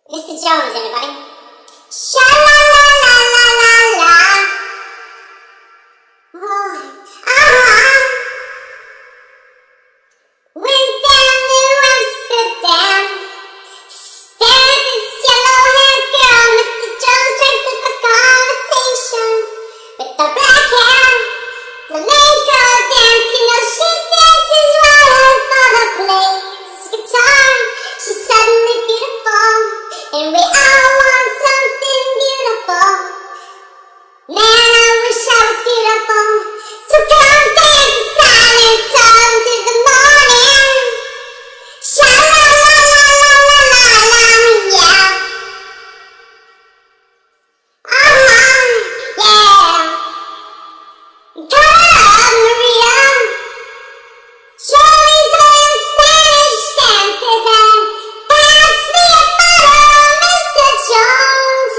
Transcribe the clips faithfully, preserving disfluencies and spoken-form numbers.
Mister Jones, everybody. Sha-la-la-la-la-la-la. Oh, uh-huh. Went down to Amsterdam. Stared at this yellow-haired girl. Mister Jones tries to the conversation. With the black hair, the lame girl dancing. Oh, she dances right as mother plays guitar. She's suddenly beautiful. And we all want something beautiful. Man, I wish I was beautiful. So come dance in silence until the morning. Sha-la-la-la-la-la-la-la, yeah. Uh-huh, yeah. Come, Maria. Show me some Spanish dances and pass me a bottle, Mister Jones.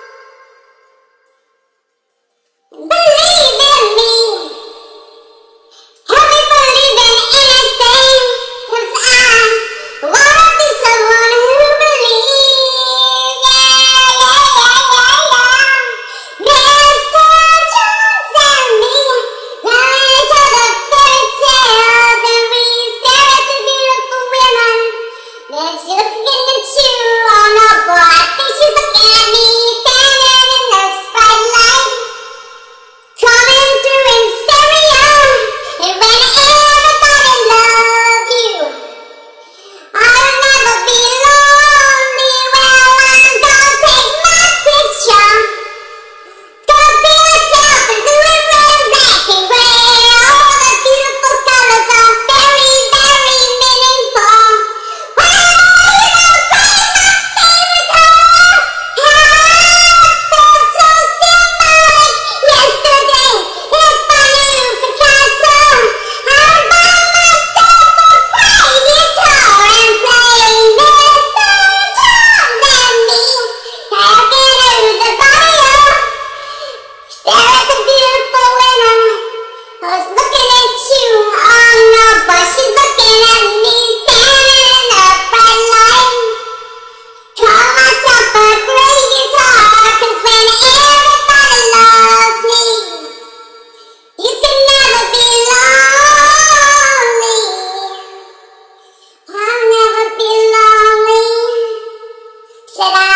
Believe in me. Help me believe in anything. 'Cause I wanna be someone who believes. Yeah, yeah, yeah, yeah, yeah. Mister Jones and me learn each other fairy tales, and we stare at the beautiful women. Then she's looking at you. Oh no, boy, I think she's looking at me, standing in the spotlight, coming through in stereo. And when everybody loves you, I'll never be lonely. Well, I'm gonna take my picture. Gonna be myself and do it red, black, and gray. All the beautiful colors are very, very meaningful. Well, you know, playing my favorite girl. How so symbolic. Yesterday, if I knew Picasso, I'd buy myself a bright guitar and play Mister Jones and me. Hacking out the bio. Stare at the beautiful women. I was looking at you. Oh no, but she's looking at me, standing in the bright light. Call myself a great guitar, 'cause when everybody loves me, you can never be lonely. I'll never be lonely. Said I